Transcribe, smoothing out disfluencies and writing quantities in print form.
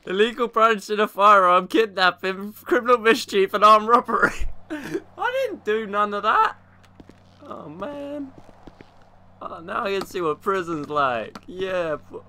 Illegal brandishing a firearm, kidnapping, criminal mischief, and armed robbery. I didn't do none of that. Oh, man. Oh, now I can see what prison's like. Yeah.